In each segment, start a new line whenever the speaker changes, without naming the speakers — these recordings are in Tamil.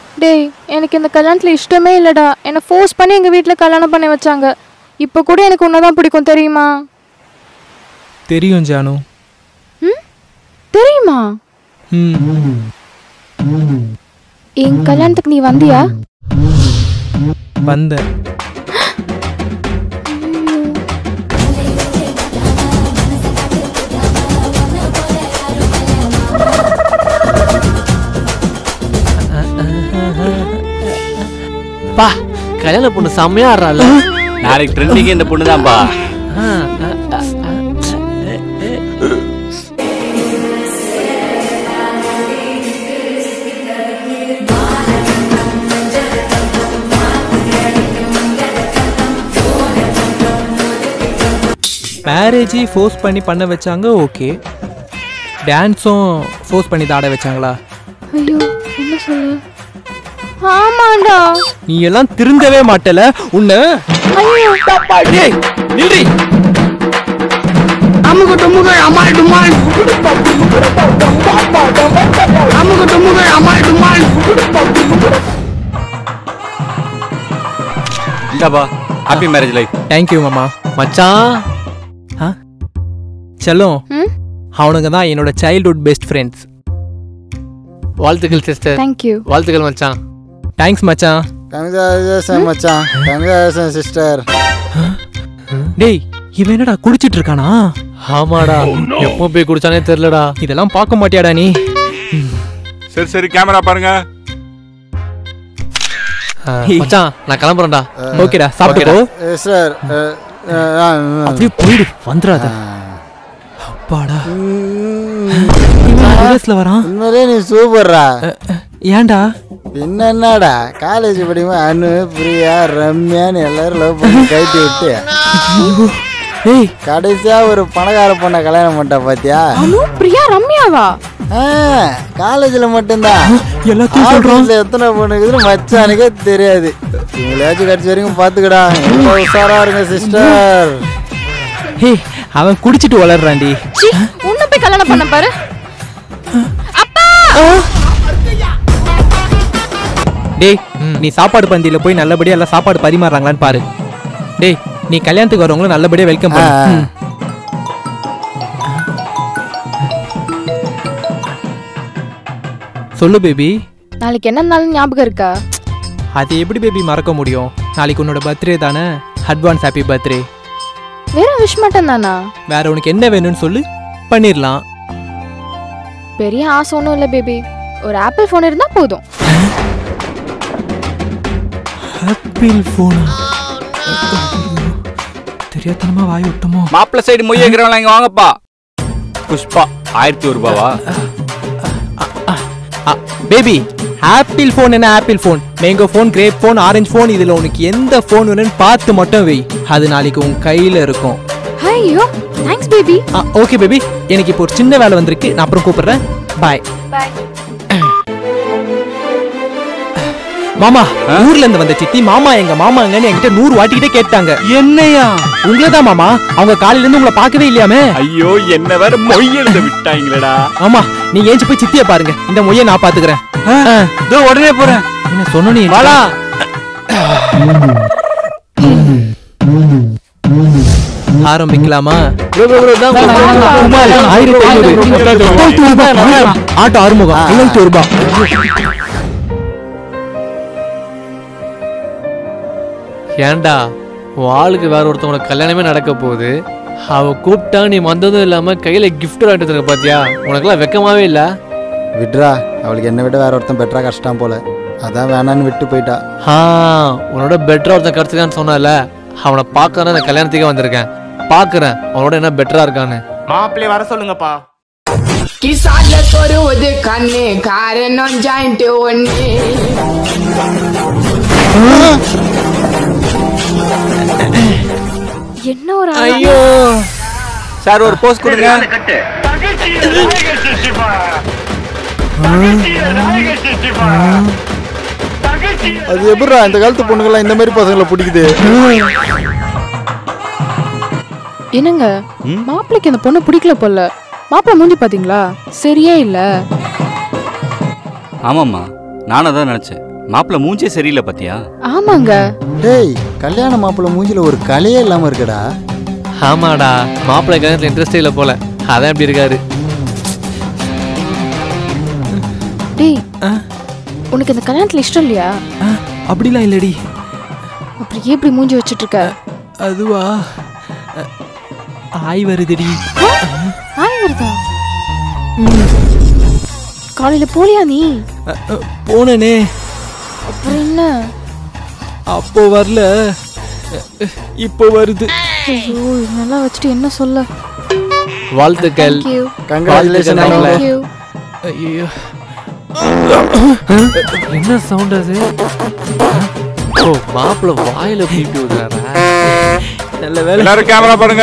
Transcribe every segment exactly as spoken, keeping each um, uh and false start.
டேய் எனக்கு இந்த கல்யாணத்துல இஷ்டமே இல்லடா. என்னை ஃபோர்ஸ் பண்ணி எங்க வீட்ல கல்யாணம் பண்ணி வச்சாங்க. இப்போ கூட எனக்கு உன்னதான் பிடிக்கும் தெரியுமா?
தெரியும் ஜானு.
ம் தெரியுமா?
ம்
என் கல்யாணத்துக்கு நீ வந்தியா?
வந்தேன்.
பா கல்யாண பொண்ணு செம்மையா ஆடுறாள்.
நாளைக்கு ட்ரெண்டிங் இந்த பொண்ணு தான்ப்பா.
மேரேஜ் ஃபோர்ஸ் பண்ணி பண்ண வச்சாங்க. ஓகே, டான்ஸும் ஃபோர்ஸ் பண்ணி ஆட வச்சாங்களா?
ஐயோ என்ன சொல்லு? ஆமாண்டா.
நீ எல்லாம் திருந்தவே மாட்டல உன்ன.
ஐயோ
டேய் நில்றி.
அமுக டுமுக அமால் டுமால் அமுக டுமுக அமால் டுமால்.
இந்தாப்பா happy marriage life.
Thank you மாமா.
மச்சான்
ஆ செல்லம்,
ம்
அவனுங்க தான் என்னோட சைல்ட்ஹுட் பெஸ்ட் ஃப்ரெண்ட்ஸ்.
வாழ்த்துக்கள் சிஸ்டர்.
Thank you.
வாழ்த்துக்கள் மச்சான்.
தேங்க்ஸ் மச்சான்.
கங்க்ராச்சுலேஷன் மச்சான். Congratulation sister.
டேய் இவன் என்னடா குடிச்சிட்டு இருக்கானா?
ஆமாடா, எப்போ போய் குடிச்சானே தெரியலடா.
இதெல்லாம் பார்க்க மாட்டியாடா நீ?
சரி சரி கேமரா பாருங்க.
மச்சான் நான் கிளம்புறேன்டா.
ஓகேடா சாப்பிட்டுக்கோ.
சார்
அப்படியே போயிடு வந்துடாத. அப்பாடா இவன் வரான்.
உண்மையிலே நீ சூப்பர்ரா.
ஏன்டா?
என்னடா காலேஜ் படிக்கும்போது அனு பிரியா ரம்யான்னு எல்லாரும் லவ் பண்ணி கைட்டி விட்டு கடைசியா ஒரு பணக்கார பொண்ணை கல்யாணம் பண்ணிட்டா பாத்தியா?
அனு பிரியா ரம்யாவா?
காலேஜ்ல மட்டும்தான்.
எல்லாத்தையும்
எத்தனை பொண்ணுக்குதுன்னு மச்சானுக்கே தெரியாது. இவங்களாச்சும் கடைசி வரைக்கும் பாத்துக்கடா. உஷாரா இருங்க சிஸ்டர்.
அவன் குடிச்சிட்டு வளர்றான்டி.
உன்ன போய் கல்யாணம் பண்ண பாரு. அப்பா
டேய் நீ சாப்பாடு பந்தியில போய் நல்லபடியா எல்லாம் சாப்பாடு பரிமாறாங்களான்னு பாரு. டேய் நீ கல்யாணத்துக்கு வரவங்களும் நல்லபடியா வெல்கம் பண்ணு. சொல்லு பேபி.
நாளைக்கு என்ன நாள் ஞாபகம் இருக்கா?
அது எப்படி பேபி மறக்க முடியும்? நாளைக்கு உன்னோட பர்த்டே தானே. Advance happy birthday.
வேற விஷ் மட்டும் தானா?
வேற உனக்கு என்ன வேணும்னு சொல்லு, பண்ணிடலாம்.
பெரிய ஆசை ஒன்றும் இல்லை பேபி. ஒரு ஆப்பிள் ஃபோன் இருந்தா போதும்.
ஆப்பிள் ஃபோனா? தெரியாதனமா வாய் விட்டோமோ.
மாப்பிள்ள சைடு மொய்யக்கிறவங்க இங்க வாங்கப்பா. புஷ்பா ஆயிரத்தி ஒரு ரூபாவா?
பேபி ஆப்பிள் ஃபோன் என்ன Apple phone, mango phone, grape phone, orange phone, இதுல உனக்கு எந்த ஃபோன் வேணும்னு பார்த்து மட்டும் வை. அது நாளைக்கு உன் கையில இருக்கும்.
ஐயோ தேங்க்ஸ் பேபி.
ஓகே பேபி, எனக்கு இப்போ ஒரு சின்ன வேலை வந்திருக்கு, நான் அப்புறம் கூப்பிடுறேன். பாய்
பாய்.
மாமா ஊர்ல இருந்து வந்த சித்தி மாமா எங்க மாமாங்கன்னு என்கிட்ட நூறு வாட்டிக்கிட்டே கேட்டாங்க. என்னையா? உங்களதான் மாமா. அவங்க காலையில இருந்து உங்களை பார்க்கவே இல்லையாமே.
ஐயோ என்ன வேற மொய் எழுத விட்டாங்களேடா.
ஆமா நீங்க ஏஞ்சி போய் சித்திய பாருங்க. இந்த மொய்யை நான் பாத்துக்கிறேன்.
இதோ உடனே போறேன்.
என்ன சொன்ன நீ?
வாடா.
ஆரம்பிக்கலாமா? ஆட்டோ ஆறுமுகம் எழுநூத்தி ஒரு ரூபாய்.
ஏன்டா வாளுக்கு வேற ஒருத்தவங்க கல்யாணமே நடக்க போகுது, அவ கூப்பிட்டா நீ வந்ததும் இல்லாம கையில கிஃப்ட் வாங்கிட்டு இருக்க பாத்தியா? உனக்கெல்லாம் வெக்கமாவே இல்ல?
விட்ரா, அவளுக்கு என்ன விட வேற ஒருத்தன் பெட்டரா கஷ்டம் போல, அதான் வேணான்னு விட்டு போயிட்டா.
ஆ உன்னோட பெட்டரா ஒருத்தன் கிடைச்சிருக்கான்னு சொன்னால, அவனை பார்க்கறேன். நான் கல்யாணத்துக்கே வந்திருக்கேன், பாக்குறேன் அவனோட என்ன பெட்டரா இருக்கான்னு.
மாப்பிள்ளை வர சொல்லுங்கப்பா.
கிசால சொருவது கண்ணு காரணம் ஜாயிண்ட் ஒண்ணு.
என்ன ஒரு
ஐயோ சார் ஒரு போஸ்ட் கொடுங்க.
அது எப்படிடா இந்த காலத்து பொண்ணுங்கெல்லாம் இந்த மாதிரி பசங்களை பிடிக்குது?
என்னங்க மாப்பிள்ளைக்கு அந்த பொண்ணு பிடிக்கல போல. மாப்பிள்ளை மூஞ்சி பாத்தீங்களா? சரியே இல்ல.
ஆமாம்மா நானும் அதான் நினைச்சேன். மாப்பிள்ள மூஞ்சே சரியில்லை பாத்தியா?
ஆமாங்க.
டேய் கல்யாண மாப்பிள்ள மூஞ்சில ஒரு கலையே இல்லாம இருக்குடா.
ஆமாடா, மாப்பிள்ளை கல்யாணத்துல இன்ட்ரெஸ்டே இல்லை போல, அதான் இப்படி இருக்காரு.
டேய் உனக்கு இந்த கல்யாணத்துல இஷ்டம் இல்லையா?
அப்படிலாம் இல்லடி.
அப்படி ஏன் இப்படி மூஞ்சி வச்சுட்டு இருக்க?
அதுவா, ஆய் வருதுடி.
ஆய் வருதா? காலையில போலியா நீ?
போனே.
அப்புறம் என்ன?
அப்போ வரல, இப்போ வருது.
ஐயோ நல்லா வச்சுட்டு என்ன சொல்ல?
வாழ்த்துக்கள்.
கங்க்ராச்சுலேஷன்.
ஐயோ
என்ன சவுண்ட் அது? ஓ, மாப்பிள்ள வாயில பீப்பி விடுறாரா?
நல்ல வேலை.
எல்லாரும் கேமரா பாருங்க.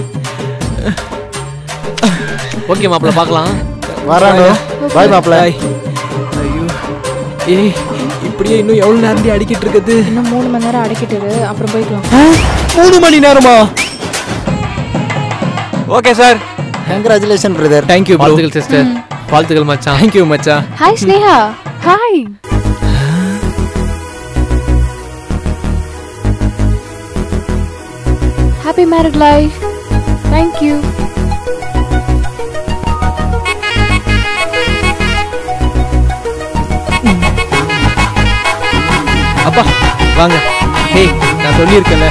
ஓகே மாப்பிள்ள, பார்க்கலாம்.
வரானோ. பாய் மாப்பிள்ள.
ஐயோ ஏய், இப்படியே இன்னும் எவ்வளவு நேரம் அடிக்கிட்டு இருக்குது?
இன்னும் மூணு மணி நேரம் அடக்கிட்டு அப்புறம் போய்க்கலாம்.
மூணு மணி நேரமா?
Okay sir.
Congratulation brother.
Thank you.
வாழ்த்துக்கள் சிஸ்டர். வாழ்த்துக்கள் மச்சான்.
தேங்க்யூ மச்சான்.
Hi Sneha. Hi. Happy married life. Thank you.
அப்பா வாங்க. ஹேய், நான் சொல்லியிருக்கேன்ல.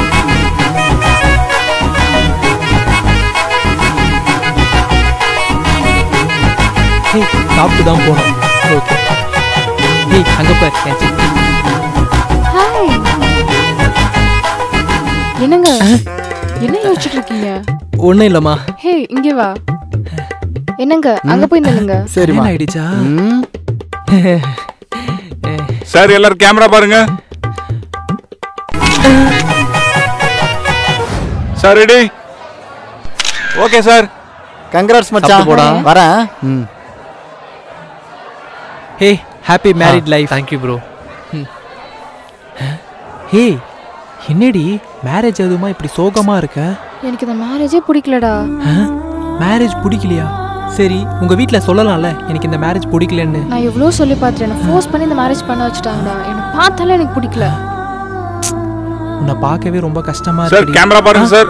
ஹேய், சாப்பிட்டு தான் போனோம். ஓகே. ஹேய், அங்க பாரு என் சித்தி.
ஹாய். என்னங்க என்ன யோசிச்சுட்டு இருக்கீங்க?
ஒன்றும் இல்லைம்மா.
ஹே இங்கே வா. என்னங்க அங்க போய் நில்லுங்க.
சரிம்மா.
ஆயிடுச்சா?
சார் எல்லாரும் கேமரா பாருங்க. Sir ready? Okay sir.
Congrats மச்சான்.
போடா.
வரேன். ம்.
Hey, happy married life.
Thank you bro.
Hey, என்னடி மேரேஜ் அதுமா இப்படி சோகமா இருக்க?
எனக்கு இந்த மேரேஜே பிடிக்கலடா.
மேரேஜ் பிடிக்கலையா? சரி, உங்க வீட்ல சொல்லலாம்ல எனக்கு இந்த மேரேஜ் பிடிக்கலன்னு.
நான் எவ்வளோ சொல்லி பார்த்துட்டேன். என்ன ஃபோர்ஸ் பண்ணி இந்த மேரேஜ் பண்ண வச்சுட்டாங்கடா. என்ன பார்த்தாலே எனக்கு பிடிக்கல.
உன்னை பார்க்கவே ரொம்ப கஷ்டமா
சார்
இருக்கு.
கேமரா பாருங்க சார்.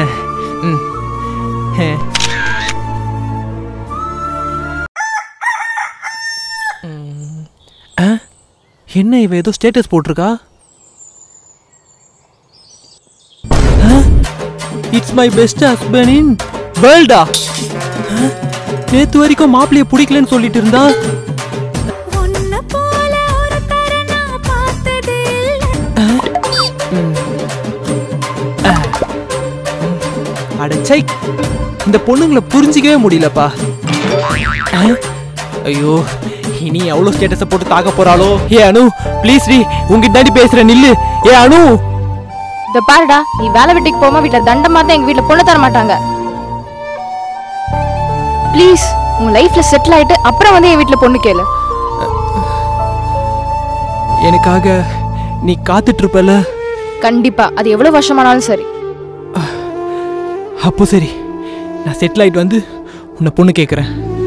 என்ன இவ ஏதோ ஸ்டேட்டஸ் போட்டிருக்கா? It's my best husband in வேர்ல்டா. நேத்து வரைக்கும் மாப்பிள்ளைய பிடிக்கலன்னு சொல்லிட்டு இருந்தா. அடச்சை, இந்த பொண்ணுங்களை புரிஞ்சிக்கவே முடியலப்பா. ஐயோ, இனி எவ்வளவு ஸ்டேட்டஸை போட்டு தாக்க போறாளோ? ஏ அனு ப்ளீஸ் டி, உங்ககிட்ட தாண்டி பேசுற, நில்லு. ஏ அனு.
இந்த பாருடா, நீ வேலை வீட்டுக்கு போமா வீட்டுல தண்டமா தான் எங்க வீட்டுல பொண்ணு தர மாட்டாங்க. ப்ளீஸ் உன் லைஃப்ல செட்டில் ஆயிட்டு அப்புறம் வந்து என் வீட்டுல பொண்ணு கேளு.
எனக்காக நீ காத்துட்டு இருப்பல?
கண்டிப்பா, அது எவ்வளவு வருஷமானாலும் சரி.
அப்போ சரி, நான் செட்டில் ஆயிட்டு வந்து உன்னை பொண்ணு கேட்குறேன்.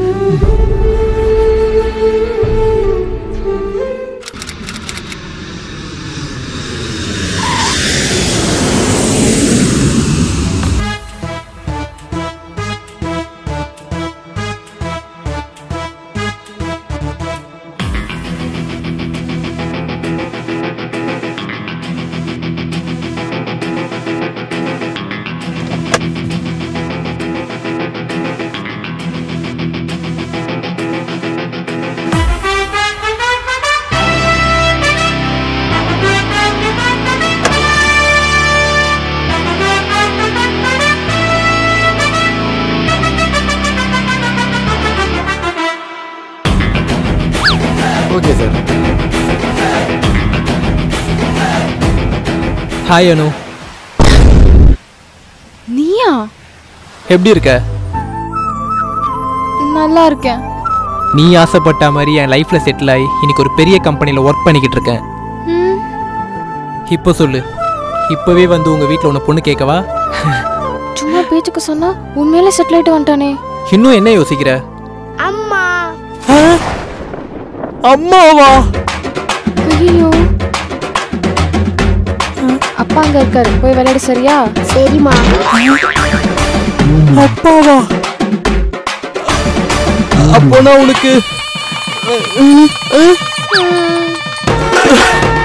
Okay sir.
ஹாய் அனு.
நீயா?
எப்படி இருக்க?
நல்லா இருக்கேன்.
நீ ஆசைப்பட்ட மாதிரி என் லைஃப்ல செட்டில் ஆகி இன்னைக்கு ஒரு பெரிய கம்பெனியில் ஒர்க் பண்ணிக்கிட்டு இருக்கேன்.
ம்,
இப்போ சொல்லு, இப்போவே வந்து உங்க வீட்டில் உன்னை பொண்ணு கேட்கவா?
சும்மா பேச்சுக்கு சொன்னா உண்மையிலே செட்டில் ஆயிட்டு வந்துட்டானே.
இன்னும் என்ன யோசிக்கிற?
அம்மா.
அம்மாவா?
ஐயோ அப்பா அங்க இருக்காரு, போய் விளையாடு. சரியா?
சரிம்மா.
அப்பாவா? அப்போனா உனக்கு